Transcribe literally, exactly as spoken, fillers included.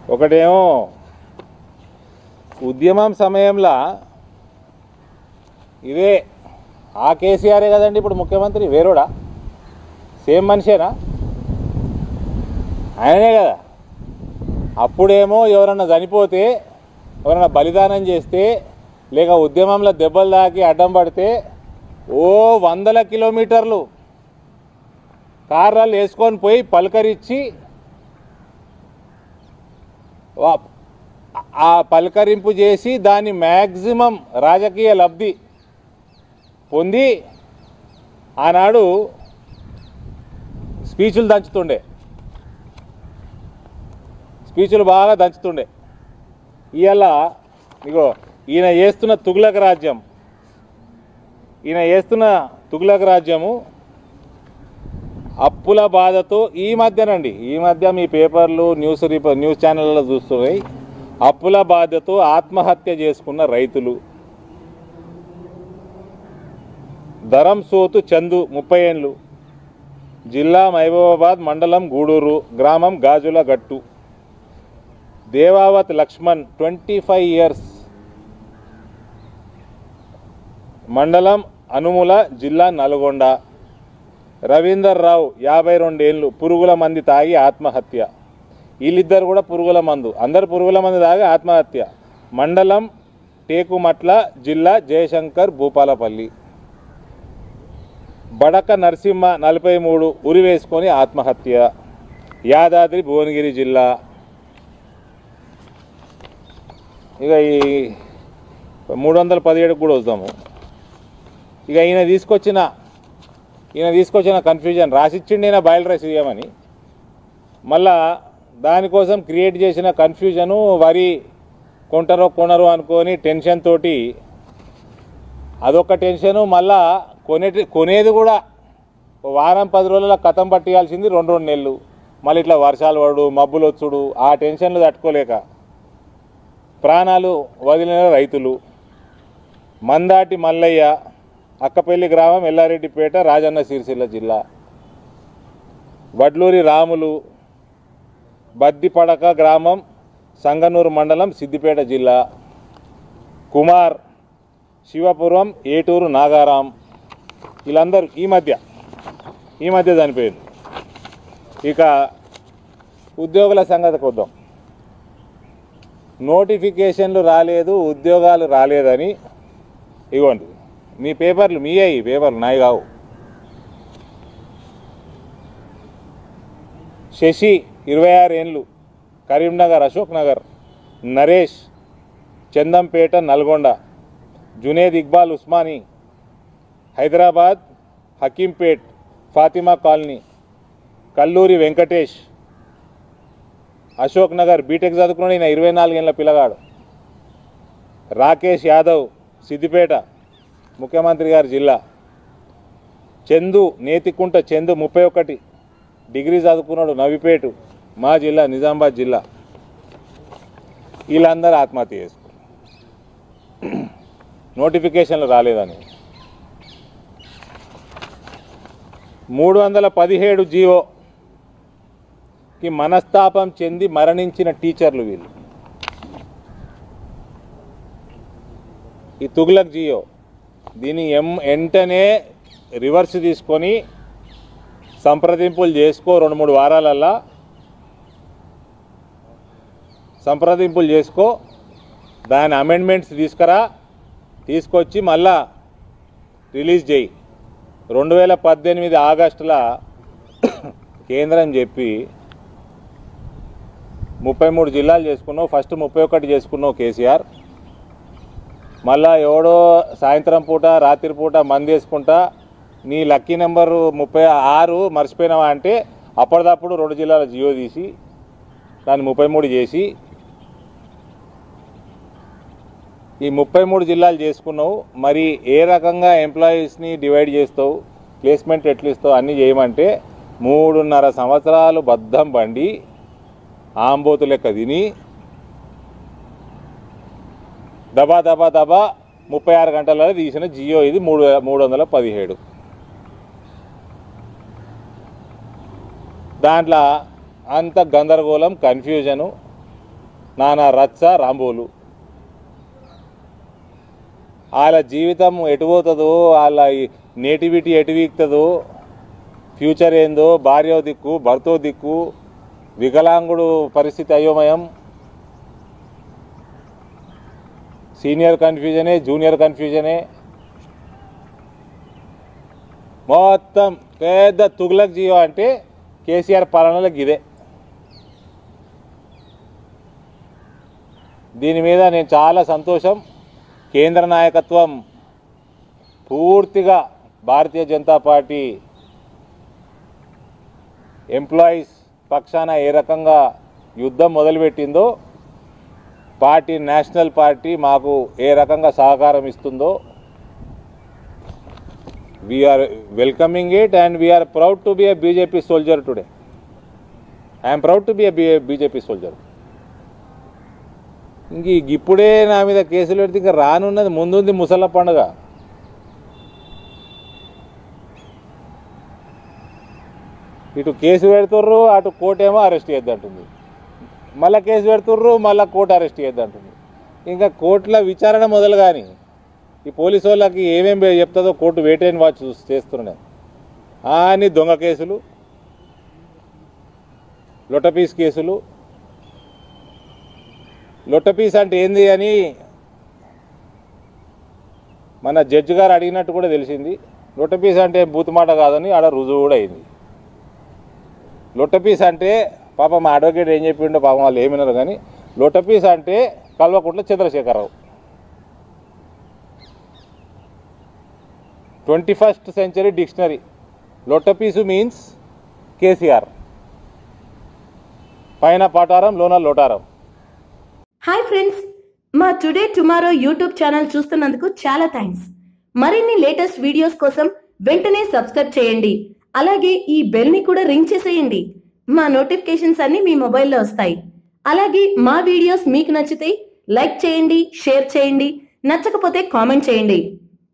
ఒకటేమో ఉద్యమం సమయంలో ఇదే ఆ కేసీఆరే కదండి ఇప్పుడు ముఖ్యమంత్రి, వేరోడా? సేమ్ మనిషేనా? ఆయననే కదా. అప్పుడేమో ఎవరన్నా చనిపోతే, ఎవరన్నా బలిదానం చేస్తే, లేక ఉద్యమంలో దెబ్బలు తాకి అడ్డం పడితే ఓ వందల కిలోమీటర్లు కార్లు వేసుకొని పోయి పలకరించి ఆ పలకరింపు చేసి దాని మ్యాక్సిమం రాజకీయ లబ్ధి పొంది ఆనాడు స్పీచ్లు దంచుతుండే, స్పీచ్లు బాగా దంచుతుండే. ఇవాళ ఇగో ఈయన చేస్తున్న తుగ్లక్ రాజ్యం, ఈయన చేస్తున్న తుగ్లక్ రాజ్యము అప్పుల బాధతో ఈ మధ్యనండి ఈ మధ్య మీ పేపర్లు న్యూస్ రిపో న్యూస్ ఛానళ్ళలో చూస్తున్నాయి. అప్పుల బాధతో ఆత్మహత్య చేసుకున్న రైతులు. ధరం సోతు చందు ముప్పై ఏళ్ళు, జిల్లా మహబూబాబాద్, మండలం గూడూరు, గ్రామం Gajula Gattu. Devavath Laxman twenty five years, మండలం అనుముల, జిల్లా నల్గొండ. రవీందర్ రావు యాభై రెండేళ్ళు, పురుగుల మంది తాగి ఆత్మహత్య. వీళ్ళిద్దరు కూడా పురుగుల మందు, అందరు పురుగుల మందు తాగి ఆత్మహత్య. మండలం టేకుమట్ల, జిల్లా జయశంకర్ భూపాలపల్లి. బడక నరసింహ నలభై మూడు, ఉరి వేసుకొని ఆత్మహత్య. యాదాద్రి భువనగిరి జిల్లా. ఇక ఈ మూడు వందల పదిహేడుకు కూడా వద్దాము. ఇక ఈయన తీసుకొచ్చిన ఈయన తీసుకొచ్చిన కన్ఫ్యూజన్ రాసిచ్చిండి ఈయన బాయిల్ రైస్ ఇవ్వమని, మళ్ళా దానికోసం క్రియేట్ చేసిన కన్ఫ్యూజను వరి కొంటారో కొనరో అనుకొని టెన్షన్ తోటి అదొక టెన్షను. మళ్ళా కొనే కొనేది కూడా వారం పది రోజుల కథం పట్టియాల్సింది రెండు రెండు నెలలు. మళ్ళీ ఇట్లా వర్షాలు పడు, మబ్బులు వచ్చుడు, ఆ టెన్షన్లు తట్టుకోలేక ప్రాణాలు వదిలిన రైతులు. మందాటి మల్లయ్య, అక్కపల్లి గ్రామం, ఎల్లారెడ్డిపేట, రాజన్న సిరిసిల్ల జిల్లా. వడ్లూరి రాములు, బద్దిపడక గ్రామం, సంగనూరు మండలం, సిద్దిపేట జిల్లా. కుమార్, శివపురం, ఏటూరు నాగారాం. వీళ్ళందరూ ఈ మధ్య ఈ మధ్య చనిపోయారు. ఇక ఉద్యోగుల సంగతికి వద్దాం. నోటిఫికేషన్లు రాలేదు, ఉద్యోగాలు రాలేదని ఇవ్వండి మీ పేపర్లు, మీ అయ్యి పేపర్లు నాయి కావు. శశి ఇరవై ఆరు ఏళ్ళు, కరీంనగర్, అశోక్ నగర్. నరేష్, చందంపేట, నల్గొండ. జునేద్ ఇక్బాల్ ఉస్మానీ, హైదరాబాద్, హకీంపేట్, ఫాతిమా కాలనీ. కల్లూరి వెంకటేష్, అశోక్ నగర్, బీటెక్ చదువుకున్నాడు ఈయన, ఇరవై నాలుగేళ్ళ పిల్లగాడు. రాకేష్ యాదవ్, సిద్దిపేట, ముఖ్యమంత్రి గారి జిల్లా. చందు, నేతికుంట చందు, ముప్పై ఒకటి, డిగ్రీ చదువుకున్నాడు, నవిపేటు, మా జిల్లా, నిజామాబాద్ జిల్లా. వీళ్ళందరూ ఆత్మహత్య చేసుకున్నారు నోటిఫికేషన్లు రాలేదని. మూడు వందల పదిహేడు జీవోకి మనస్తాపం చెంది మరణించిన టీచర్లు వీళ్ళు. ఈ తుగ్లక్ జియో దీన్ని ఎం వెంటనే రివర్స్ తీసుకొని సంప్రదింపులు చేసుకో, రెండు మూడు వారాలల్లా సంప్రదింపులు చేసుకో, దాని అమెండ్మెంట్స్ తీసుకురా, తీసుకొచ్చి మళ్ళా రిలీజ్ చేయి. రెండు వేల పద్దెనిమిది ఆగస్టుల కేంద్రం చెప్పి ముప్పై మూడు జిల్లాలు చేసుకున్నావు, ఫస్ట్ ముప్పై ఒకటి చేసుకున్నావు కేసీఆర్. మళ్ళా ఎవడో సాయంత్రం పూట రాత్రి పూట మంది వేసుకుంటా నీ లక్కీ నెంబరు ముప్పై ఆరు మర్చిపోయినావా అంటే అప్పటిదప్పుడు రెండు జిల్లాల జియో తీసి దాన్ని ముప్పై మూడు చేసి ఈ ముప్పై మూడు జిల్లాలు చేసుకున్నావు. మరి ఏ రకంగా ఎంప్లాయీస్ని డివైడ్ చేస్తావు, ప్లేస్మెంట్ ఎట్లు ఇస్తావు అన్నీ చేయమంటే మూడున్నర సంవత్సరాలు బద్దం బండి ఆంబోతు లెక్క తిని దబా దబా దబా ముప్పై ఆరు గంటలలో తీసిన జియో ఇది మూడు మూడు వందల పదిహేడు. దాంట్లో అంత గందరగోళం, కన్ఫ్యూజను. నానా రచ్చ రాంబోలు. వాళ్ళ జీవితం ఎటు పోతుందో, వాళ్ళ నేటివిటీ ఎటు వీక్తుందో, ఫ్యూచర్ ఏందో, భార్యో దిక్కు, భర్తో దిక్కు, వికలాంగుడు పరిస్థితి అయోమయం, సీనియర్ కన్ఫ్యూజనే, జూనియర్ కన్ఫ్యూజనే, మొత్తం పెద్ద తుగ్లక్ జియో అంటే కేసీఆర్ పాలనలో ఇదే. దీని మీద నేను చాలా సంతోషం. కేంద్ర నాయకత్వం పూర్తిగా భారతీయ జనతా పార్టీ ఎంప్లాయీస్ పక్షాన ఏ రకంగా యుద్ధం మొదలుపెట్టిందో, పార్టీ నేషనల్ పార్టీ మాకు ఏ రకంగా సహకారం ఇస్తుందో, we are welcoming it and we are proud to be a B J P soldier today. I am proud to be a B J P soldier. ఇంక ఇప్పుడే నా మీద కేసులు పెడితే ఇంకా రానున్నది ముందుంది ముసళ్ళ పండుగ. ఇటు కేసు పెడుతుర్రు, అటు కోర్టు ఏమో అరెస్ట్ చేయొద్దంటుంది, మళ్ళీ కేసు పెడుతుర్రు, మళ్ళీ కోర్టు అరెస్ట్ చేయొద్దంటుంది. ఇంకా కోర్టుల విచారణ మొదలు కానీ ఈ పోలీసు వాళ్ళకి ఏమేమి చెప్తుందో కోర్టు వెయిట్ అండ్ వాచ్ చేస్తున్నాయి. అని దొంగ కేసులు, లొట్టపీస్ కేసులు. లొట్టపీస్ అంటే ఏంది అని మన జడ్జి గారు అడిగినట్టు కూడా తెలిసింది. లొట్టపీస్ అంటే బూతుమాట కాదని ఆడ రుజువు కూడా అయింది. లొట్టపీస్ అంటే పాపం మా అడ్వకేట్ ఏం చెప్పిండో పాపం వాళ్ళు ఏమిన్నారు కానీ, లొట్టపీస్ అంటే Kalvakuntla Chandrashekar Rao. Twenty first century dictionary. లొట్టపీసు మీన్స్ కేసీఆర్, పైన పాటారం లోన లోటారం. హాయ్ ఫ్రెండ్స్, మా టుడే టుమారో యూట్యూబ్ ఛానల్ చూస్తున్నందుకు చాలా థ్యాంక్స్. మరిన్ని లేటెస్ట్ వీడియోస్ కోసం వెంటనే సబ్స్క్రైబ్ చేయండి. అలాగే ఈ బెల్ ని కూడా రింగ్ చేసేయండి. మా నోటిఫికేషన్స్ అన్ని మీ మొబైల్లో వస్తాయి. అలాగే మా వీడియోస్ మీకు నచ్చితే లైక్ చేయండి, షేర్ చేయండి, నచ్చకపోతే కామెంట్ చేయండి.